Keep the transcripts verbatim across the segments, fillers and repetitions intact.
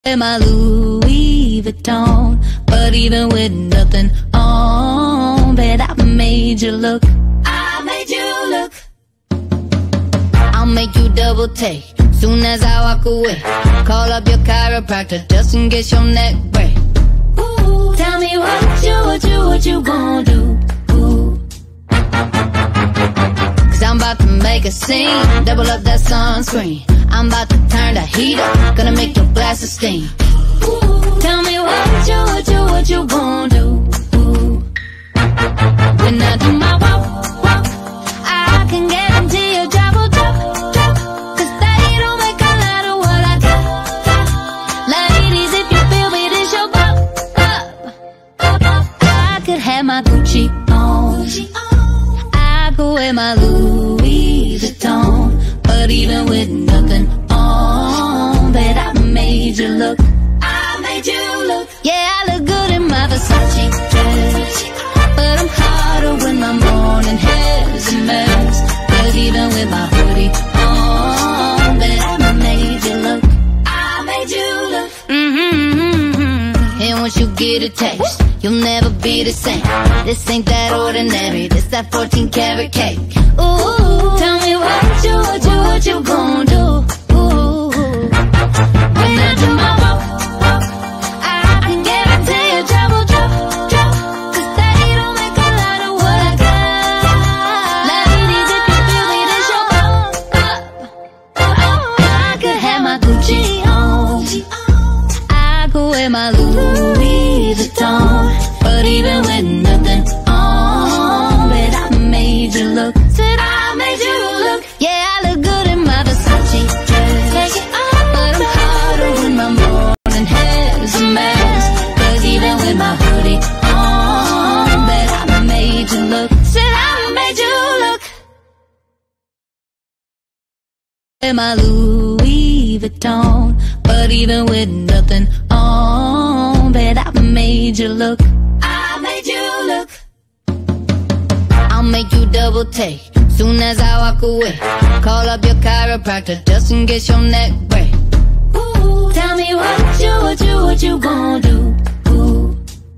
In my Louis Vuitton, but even with nothing on, bet I made you look. I made you look. I'll make you double take soon as I walk away. Call up your chiropractor just in case your neck break. Ooh, tell me what you, what you, what you gonna do? Ooh. Cause I'm about to make a scene, double up that sunscreen. I'm about to turn the heat up, gonna make your glasses steam. Ooh, tell me what you, what you, what you gonna do? Ooh. When I do my walk, walk, I can guarantee you drop, will drop, drop. Cause they don't make a lot of what I got, got. Ladies, if you feel me, this your bop, bop, bop. I could have my Gucci on, I could wear my Louis Vuitton, but even with nothing on, bet I made you look. I made you look. Yeah, I look good in my Versace dress, but I'm hotter when my morning hair's a mess. Cause even with my hoodie on, bet I made you look. I made you look. Mm-hmm. And once you get a taste, you'll never be the same. This ain't that ordinary, this that fourteen karat cake. Ooh, tell me what you, what you, what you gon' do? Ooh, when I do my walk, walk, I can guarantee you trouble, drop, drop. Cause they don't make a lot of what I got. Ladies, if you feel me, this your bop, bop. I could have my Gucci on, I could wear my Louis Vuitton, but even with nothing on, bet I made you look. Said I made you look. Yeah, I look good in my Versace dress, but I'm hotter when my morning hair's a mess. Cause even with my hoodie on, bet I made you look. Said I made you look. In my Louis Vuitton, but even with nothing on, bet I made you look. I made you look. I'll make you double take soon as I walk away. Call up your chiropractor just in case your neck break. Ooh, tell me what you, what you, what you gonna do? Ooh.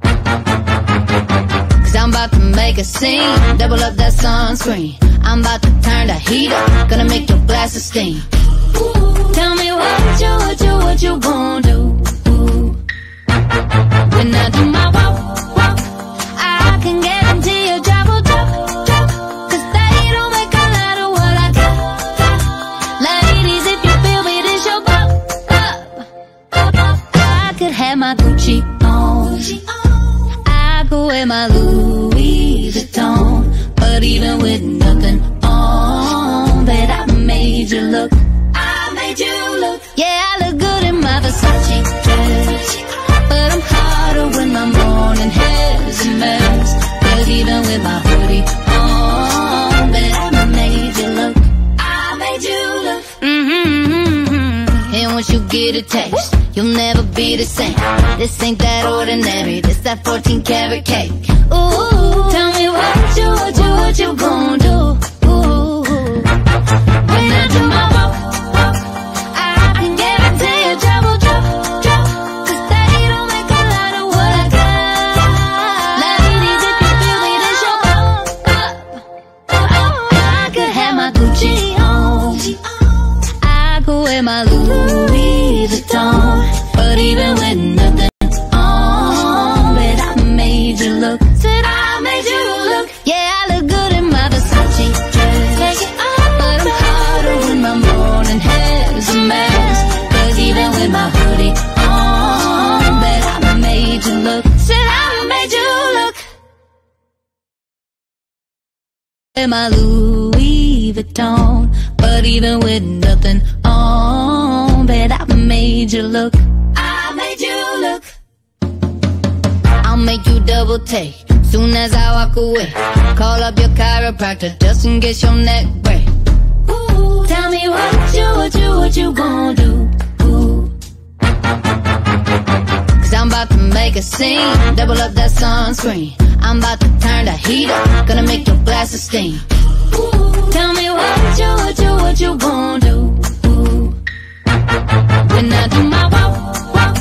Cause I'm about to make a scene, double up that sunscreen. I'm about to turn the heat up, gonna make your glasses steam. Ooh, tell me what you, what you, what you gonna do? Ooh. When I do my walk, walk, I can guarantee you drop, will drop, drop. Cause they don't make a lot of what I got, got. Ladies, if you feel me, this your bop, bop, bop. I could have my Gucci on, I could wear my Louis Vuitton, but even with nothing on, bet I made you look. I made you look. Yeah, I look good in my Versace dress, but I'm hotter when my morning hair's a mess. Cause even with my hoodie on, bet I made you look. I made you look. Mm-hmm. And once you get a taste, you'll never be the same. This ain't that ordinary, this that fourteen karat cake. Ooh, tell me what you, what you, what you gon' do? Ooh, when I do my walk, walk, I can guarantee you trouble, drop, drop. Cause they don't make a lot of what I got. Ladies, if you feel me, this your bop, bop. I could have my Gucci on, I could wear my Louis Vuitton, but even with nothing on, bet I made you look. Said I made you look. Yeah, I look good in my Versace dress, but I'm hotter when my morning hair's a mess. Cause even with my hoodie on, bet I made you look. Said I made you look. In my Louis Vuitton, but even with nothing on, bet I made you look. I made you look. I'll make you double take soon as I walk away. Call up your chiropractor just in case your neck break. Ooh, tell me what you, what you, what you gonna do? Ooh. Cause I'm about to make a scene, double up that sunscreen. I'm about to turn the heat up, gonna make your glasses steam. Ooh, tell me what you, what you, what you gonna do? Ooh. When I do my walk, walk,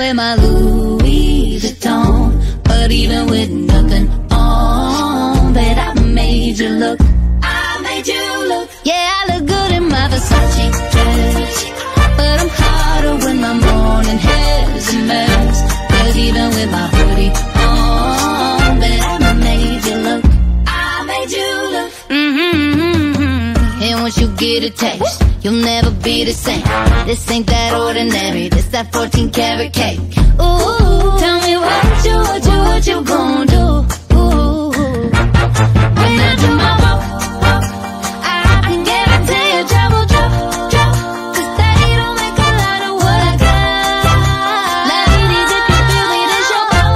wear my Louis Vuitton, but even with nothing on, bet I made you look. I made you look. Yeah, I look good in my Versace dress, but I'm hotter when my morning hair's a mess. Cause even with my hoodie on, bet I made you look. I made you look. Mm-hmm. And once you get a taste, you'll never be the same. This ain't that ordinary, this that fourteen karat cake. Ooh, tell me what you, what you, what you gon' do. Ooh, when I do my walk, walk, I can guarantee you trouble, trouble, trouble. Cause they don't make a lot of what I got. Ladies, if you feel me, then show up.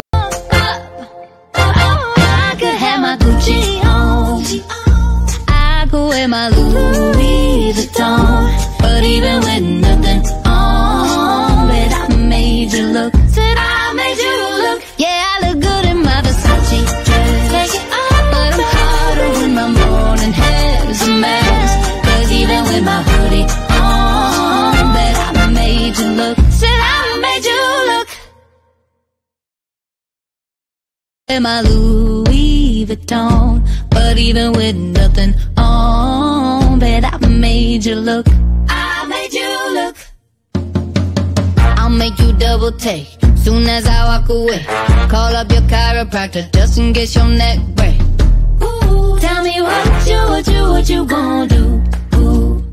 I could have my Gucci on, I could wear my Louis Vuitton, but even with nothing on, bet I made you look. Said I made you look. Yeah, I look good in my Versace dress, but I'm hotter when my morning hair's a mess. Cause even with my hoodie on, bet I made you look. Said I made you look. In my Louis Vuitton, but even with nothing on, bet I made you look. I made you look. I'll make you double take soon as I walk away. Call up your chiropractor just in case your neck break. Ooh, tell me what you, what you, what you gon' do. Ooh.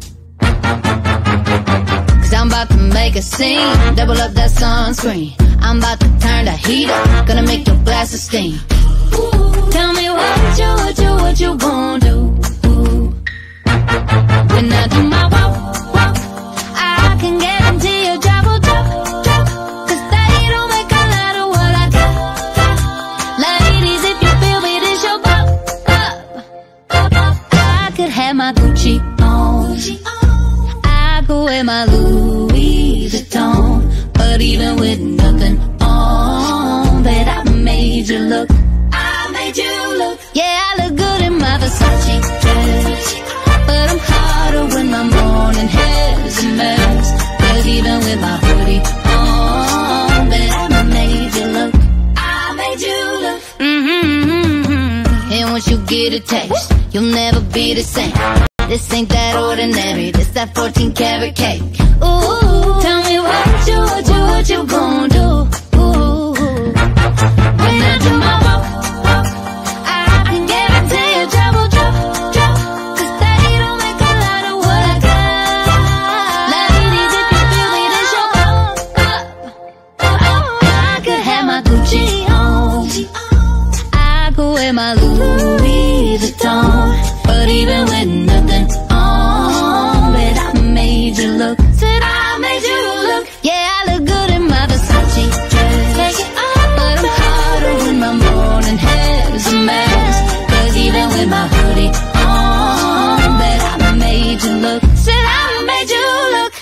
Cause I'm about to make a scene, double up that sunscreen. I'm about to turn the heat up, gonna make your glasses steam. Ooh, tell me what you, what you, what you gon' do. Ooh. When I do my walk, walk, I can guarantee you trouble, trouble, trouble. Cause they don't make a lot of what I got, got. Ladies, if you feel me, then show up, up, up. I could have my Gucci on, I could wear my Louis Vuitton, but even with nothing on, bet I made you look. I made you look. Yeah, I look good in my Versace dress, but I'm hotter when my morning hair's a mess. Cause even with my hoodie on, bet I made you look. I made you look. Mm-hmm. And once you get a taste, you'll never be the same. This ain't that ordinary, this that fourteen karat cake. Ooh, tell me what you, what you, what you gon' do. Ooh, when I do my walk, walk, I can guarantee you trouble, trouble, trouble. Cause they don't make a lot of what I got. Ladies, if you feel me, then show up, up. I could have my Gucci on, I could wear my Louis Vuitton, but even with nothing on, bet I made you look. Said I made you look. Yeah, I look good in my Versace dress, but I'm hotter when my morning hair's a mess. Cause even with my hoodie on, bet I made you look. Said I made you look.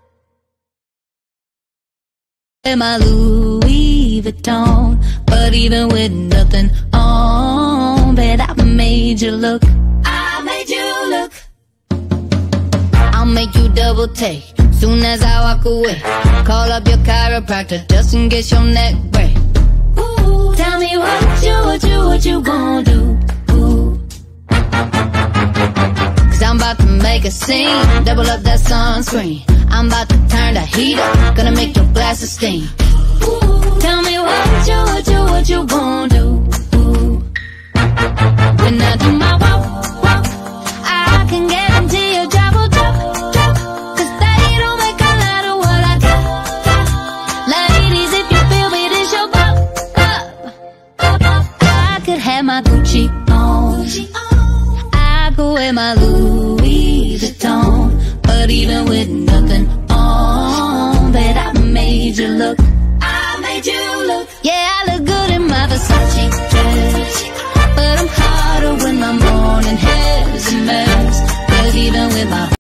In my Louis Vuitton, but even with nothing on, bet I made you look. I made you look. I'll make you double take soon as I walk away. Call up your chiropractor just in case your neck break. Ooh, tell me what you, what you, what you gon' do. Ooh. Cause I'm about to make a scene, double up that sunscreen. I'm about to turn the heat up, gonna make your glasses steam. Ooh, tell me what you, what you, what you gon' do. Ooh. When I do my walk, walk, I can guarantee you trouble, trouble, trouble. Cause they don't make a lot of what I got, got. Ladies, if you feel me, then show up, up, up. I could have my Gucci on, I could wear my Louis Vuitton, but even with nothing on, bet I made you look. I made you look. Yeah, I look good in my Versace dress, but I'm hotter when my morning hair's a mess. Cause even with my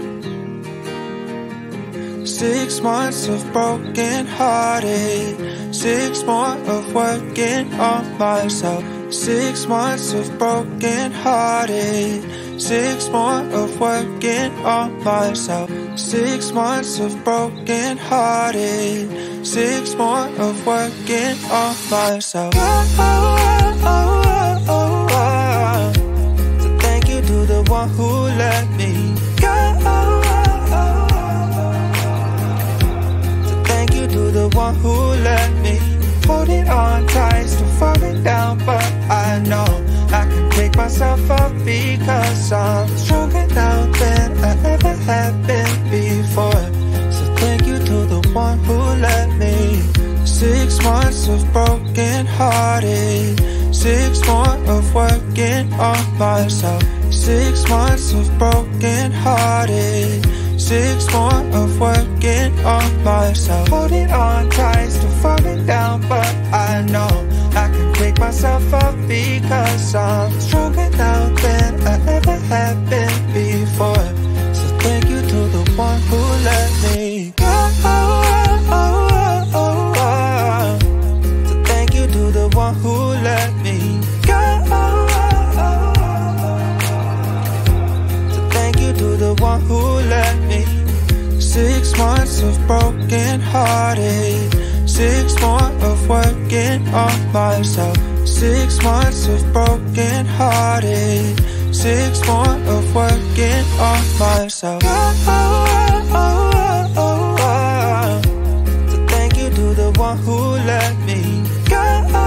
Six months of broken hearted, Six more of working on myself. Six months of broken hearted. Six more of working on myself. Six months of broken hearted. Six more of working on myself. Oh, oh, oh, oh, oh. So thank you to the one who let me go. So thank you to the one who let me holding on tight, still falling down, but I know I can pick myself up because I'm stronger now than I ever have been before. So thank you to the one who let me. Six months of broken hearted. Six more of working on myself. Six months of broken hearted. Six more of working on myself. Holding on tight, still falling down, but I know I can pick myself up because I'm stronger now than I ever have been before. So thank you to the one who let me go. So thank you to the one who let me go. So thank you to the one who let me. Six months of broken hearted. Six more of working on myself. Six months of broken hearted. Six more of working on myself. Oh, oh, oh, oh, oh. So thank you to the one who let me go.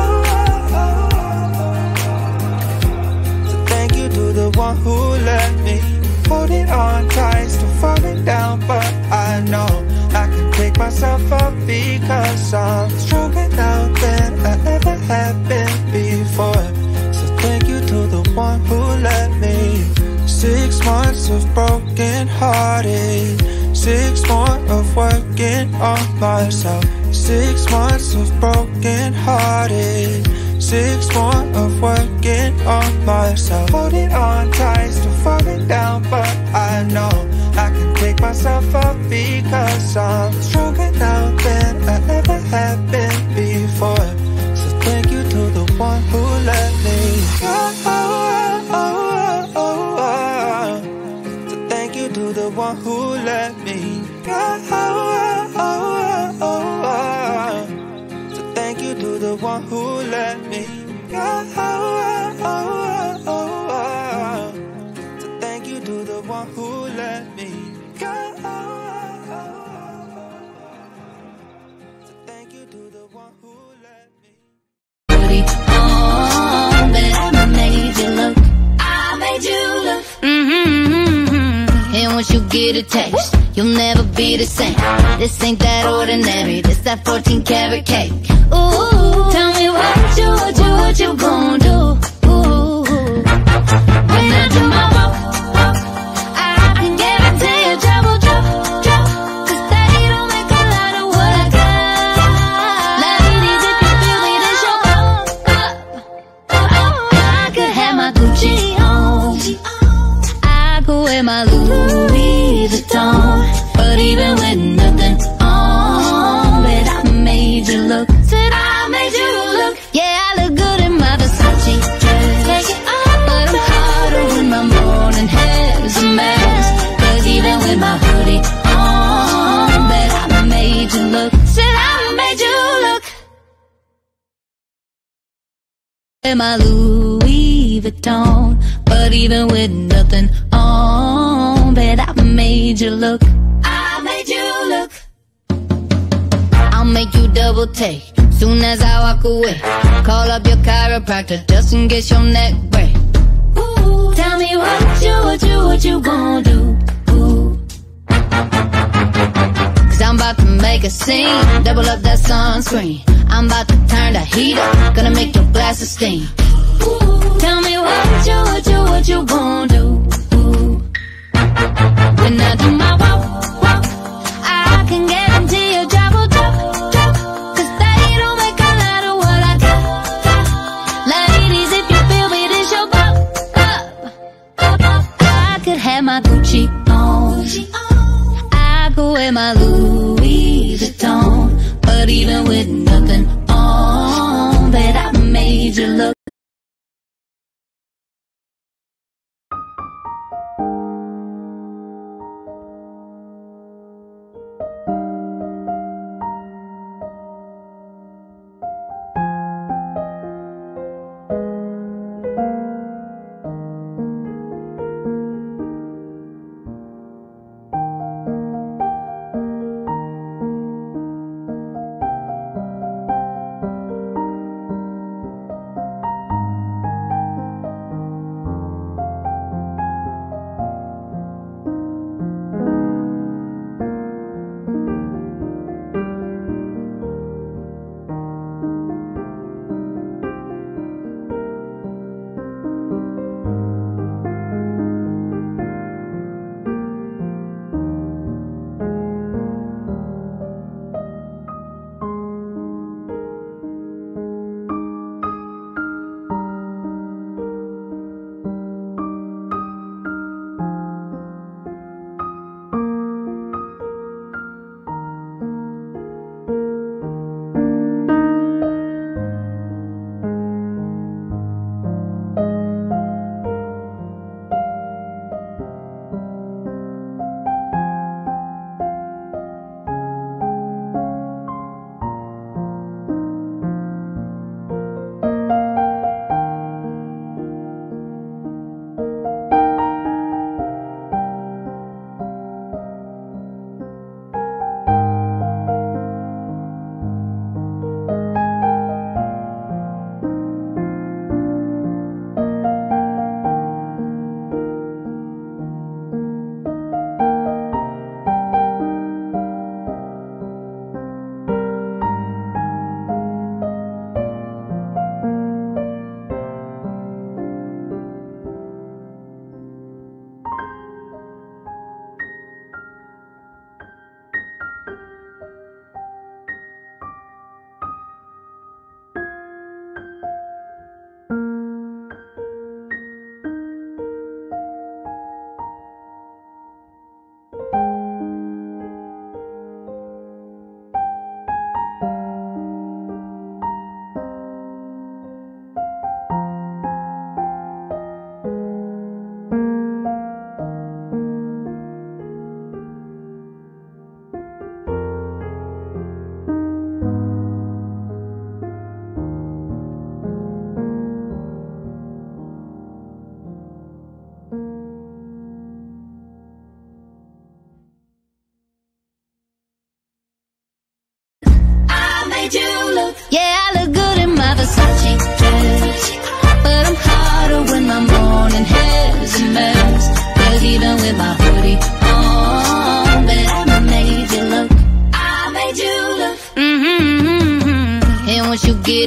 So thank you to the one who let me. Holding on tight, still falling down, but I know I can pick myself up because I'm stronger now than I ever have been before. So thank you to the one who let me. Six months of broken hearted. Six more of working on myself. Six months of broken hearted. Six more of working on myself. Holding on tight, still falling down, but I know I can pick myself up because I'm stronger now than I ever have been before. So thank you to the one who let me go. So thank you to the one who let me go. So thank you to the one who let me go. So thank you to the one who let me go. So thank you to the one who let me. Put it on, but I made you look. I made you look. Mm-hmm. And once you get a taste, you'll never be the same. This ain't that ordinary. This that fourteen karat cake. Ooh, tell me what you, what you, what you gon' do. Ooh, when I do my walk, walk, I can guarantee you trouble, trouble, trouble. 'Cause they don't make a lot of what I got. Ladies, if you feel me, then show up, up. I could have my Gucci on. I could wear my Louis Vuitton. But even with nothing on, but I made you look. Said I made you look. Yeah, I look good in my Versace dress. Take it off, but I'm hotter when my morning hair's a mess. 'Cause even with my hoodie on, but I made you look. Said I made you look. In my Louis Vuitton, but even with nothing on, but I made you look. I made you look. I'll make you double take soon as I walk away. Call up your chiropractor just in case your neck break. Ooh, tell me what you, what you, what you gon' do. Ooh. 'Cause I'm about to make a scene. Double up that sunscreen. I'm about to turn the heat up. Gonna make your glasses steam. Ooh, tell me what you, what you, what you gon' do. Ooh. When I do my walk, walk, I can guarantee you trouble, trouble, trouble. 'Cause they don't make a lot of what I got. Ladies, if you feel me, then show up, up, up. I could have my Gucci on. I could wear my Louis Vuitton. But even with nothing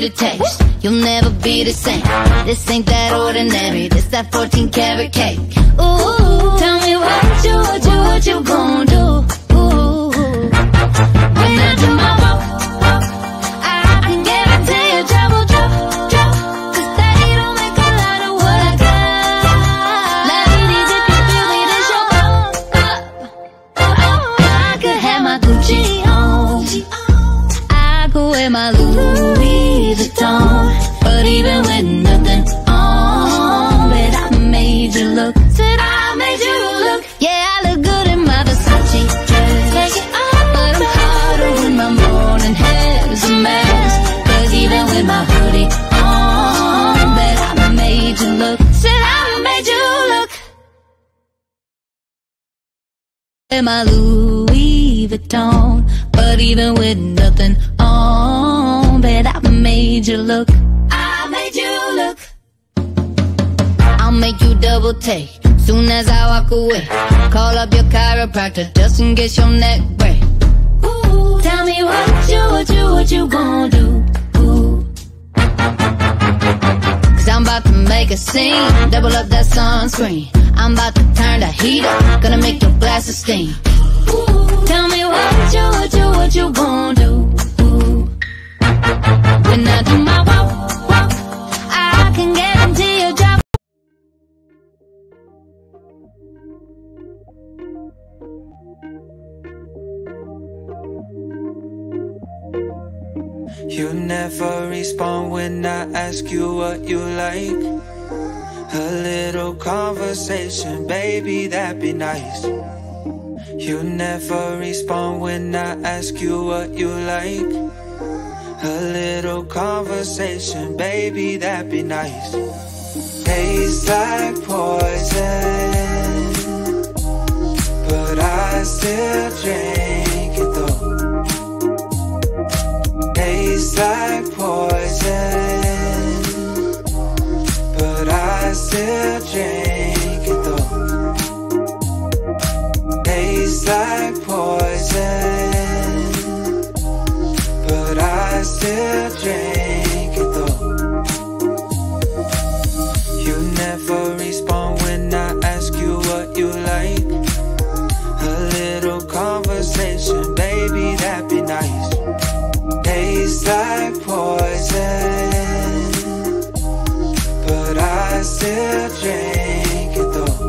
the taste. You'll never be the same. This ain't that ordinary. This that fourteen karat cake. Ooh, tell me what you, what you, what you gon' do. Ooh, when I do my walk, walk, I can guarantee you trouble, drop, drop. Cause they don't make a lot of what I got. Ladies, if you feel me, then show up, up. I could have my Gucci on, I could wear my Louis Vuitton, but even with nothing on, bet I made you look. Said I made you look. Yeah, I look good in my Versace dress, but I'm hotter when my morning hair's a mess. Cause even with my hoodie on, bet I made you look. Said I made you look. In my Louis Vuitton, but even with nothing on, bet I made you look. I made you look. I'll make you double take soon as I walk away. Call up your chiropractor just in case your neck break. Ooh, tell me what you, what you, what you gon' do. Ooh, cause I'm about to make a scene. Double up that sunscreen. I'm about to turn the heat up. Gonna make your glasses steam. Ooh, tell me what you, what you, what you gon' do. Ooh, when I do my walk, walk, I can guarantee you drop. You never respond when I ask you what you like. A little conversation, baby, that'd be nice. You never respond when I ask you what you like. A little conversation, baby, that'd be nice. Tastes like poison, but I still drink it though. Tastes like poison, but I still drink it though. Tastes like poison, but I still drink it though. You never respond when I ask you what you like. A little conversation, baby, that'd be nice. Tastes like poison, but I still drink it though.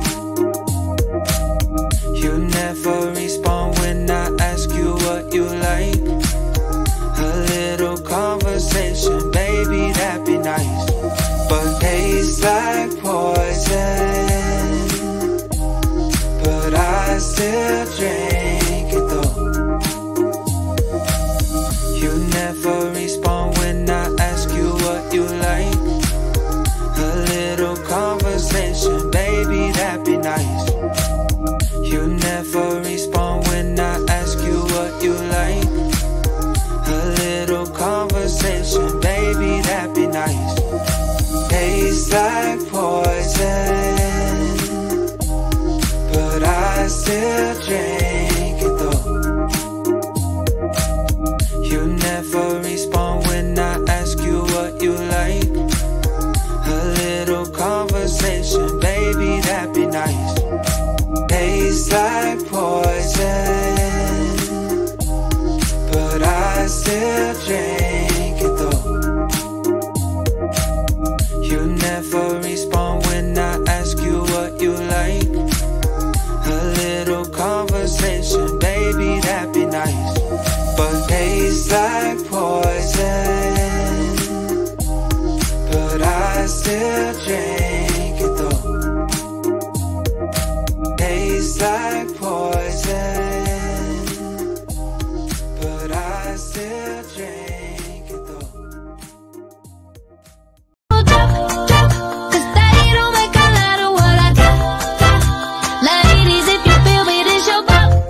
You never respond when I ask you what you like. A little conversation, baby, that'd be nice. But tastes like poison, but I still drink it though. You never respond when I ask you what you like. A little conversation, baby, that'd be nice. You never respond when I ask you what you like. A little conversation, baby, that'd be nice. Tastes like poison, but I still drink it though. You never respond when I ask you what you like. A little conversation, baby, that'd be nice. Tastes like poison, but I still drink it though. You never respond when I ask you what you like. A little conversation, baby, that'd be nice. But tastes like poison, but I still drink it though. Tastes like poison, but I still drink it though. Cause they don't make a lot of what I got. Ladies, if you feel me, then show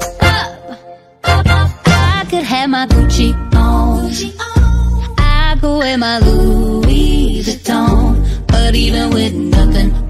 up. I could have my Gucci on, I could wear my Louis Vuitton, but even with nothing